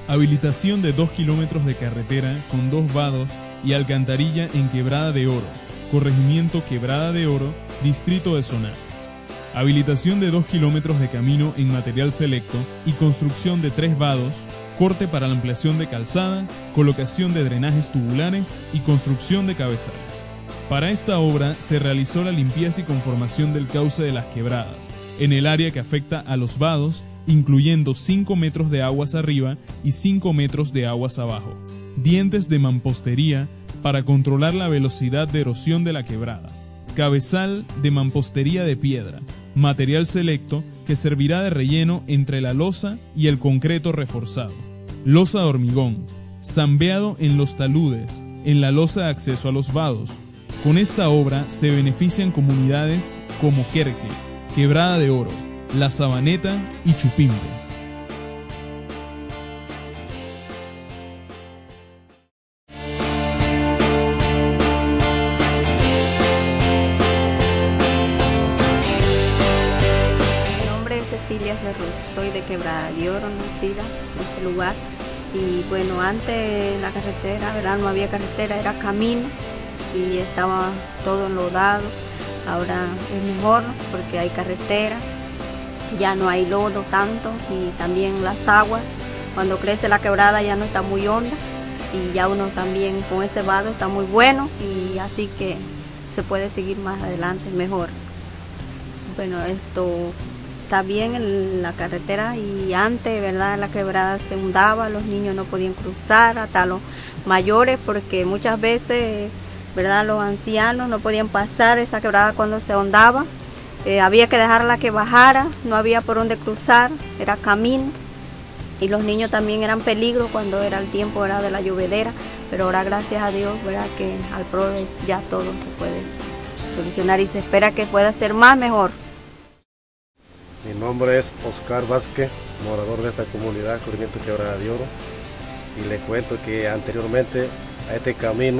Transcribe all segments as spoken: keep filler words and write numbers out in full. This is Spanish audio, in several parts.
Habilitación de dos kilómetros de carretera con dos vados y alcantarilla en Quebrada de Oro, corregimiento Quebrada de Oro, distrito de Soná. Habilitación de dos kilómetros de camino en material selecto y construcción de tres vados, corte para la ampliación de calzada, colocación de drenajes tubulares y construcción de cabezales. Para esta obra se realizó la limpieza y conformación del cauce de las quebradas, en el área que afecta a los vados, incluyendo cinco metros de aguas arriba y cinco metros de aguas abajo. Dientes de mampostería para controlar la velocidad de erosión de la quebrada. Cabezal de mampostería de piedra, material selecto que servirá de relleno entre la losa y el concreto reforzado. Losa de hormigón, zambeado en los taludes, en la losa de acceso a los vados. Con esta obra se benefician comunidades como Querque, Quebrada de Oro, La Sabaneta y Chupimpe. Mi nombre es Cecilia Cerrú, soy de Quebrada de Oro, nacida en este lugar. Y bueno, antes la carretera, ¿verdad? No había carretera, era camino y estaba todo enlodado. Ahora es mejor porque hay carretera, ya no hay lodo tanto y también las aguas. Cuando crece la quebrada ya no está muy honda y ya uno también con ese vado está muy bueno y así que se puede seguir más adelante mejor. Bueno, esto está bien en la carretera y antes, ¿verdad? La quebrada se hundaba, los niños no podían cruzar, hasta los mayores, porque muchas veces, ¿verdad? Los ancianos no podían pasar esa quebrada cuando se ahondaba. Eh, había que dejarla que bajara, no había por dónde cruzar, era camino. Y los niños también eran peligro cuando era el tiempo, ¿verdad? De la llovedera. Pero ahora, gracias a Dios, ¿verdad? Que al PRODE ya todo se puede solucionar y se espera que pueda ser más mejor. Mi nombre es Oscar Vázquez, morador de esta comunidad, corregimiento Quebrada de Oro. Y le cuento que anteriormente a este camino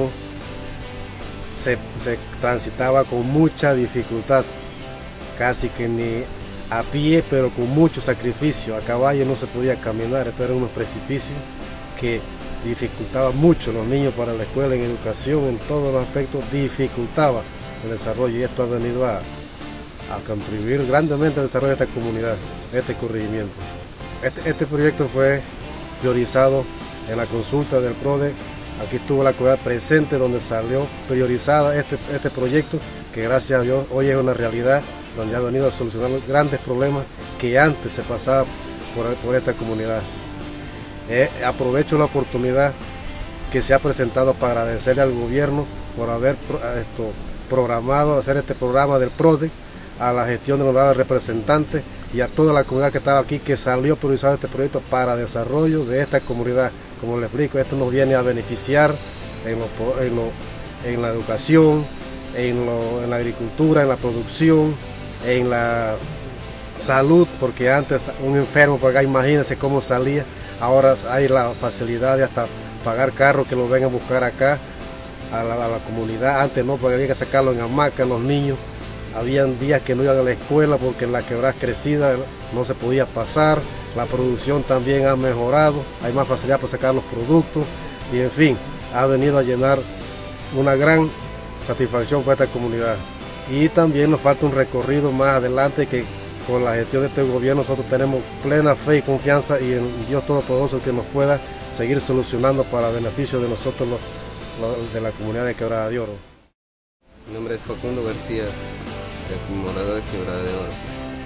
Se, se transitaba con mucha dificultad, casi que ni a pie, pero con mucho sacrificio. A caballo no se podía caminar, esto era unos precipicios que dificultaba mucho los niños para la escuela, en educación, en todos los aspectos, dificultaba el desarrollo y esto ha venido a, a contribuir grandemente al desarrollo de esta comunidad, de este corregimiento. Este, este proyecto fue priorizado en la consulta del PRODE. Aquí estuvo la comunidad presente donde salió priorizada este, este proyecto que gracias a Dios hoy es una realidad donde ha venido a solucionar los grandes problemas que antes se pasaba por, por esta comunidad. Eh, aprovecho la oportunidad que se ha presentado para agradecerle al gobierno por haber esto, programado, hacer este programa del PRODE, a la gestión del honorable representante y a toda la comunidad que estaba aquí que salió priorizado este proyecto para desarrollo de esta comunidad. Como les explico, esto nos viene a beneficiar en, lo, en, lo, en la educación, en, lo, en la agricultura, en la producción, en la salud, porque antes un enfermo, porque imagínense cómo salía, ahora hay la facilidad de hasta pagar carros que lo vengan a buscar acá, a la, a la comunidad. Antes no, porque había que sacarlo en hamaca, los niños, habían días que no iban a la escuela porque en la quebrada crecida no se podía pasar. La producción también ha mejorado, hay más facilidad para sacar los productos y en fin, ha venido a llenar una gran satisfacción para esta comunidad. Y también nos falta un recorrido más adelante que con la gestión de este gobierno nosotros tenemos plena fe y confianza y en Dios Todopoderoso que nos pueda seguir solucionando para beneficio de nosotros los, los, de la comunidad de Quebrada de Oro. Mi nombre es Facundo García, morador de Quebrada de Oro.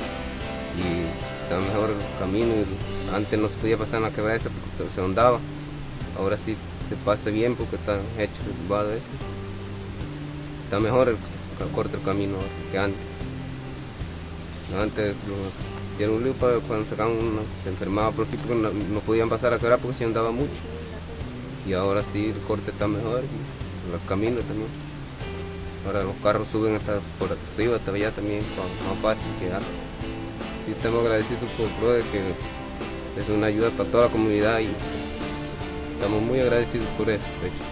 Y está mejor el camino, y antes no se podía pasar en la quebrada esa porque se ahondaba, ahora sí se pasa bien porque está hecho el vado ese. Está mejor el, el corto el camino que antes. Antes lo hicieron un lío para cuando sacaban uno, se enfermaba por aquí porque no, no podían pasar a la quebrada porque se andaba mucho. Y ahora sí el corte está mejor y los caminos también. Ahora los carros suben hasta por arriba, hasta allá también, más fácil que antes. Sí, estamos agradecidos por el PRODE, que es una ayuda para toda la comunidad y estamos muy agradecidos por eso, de hecho.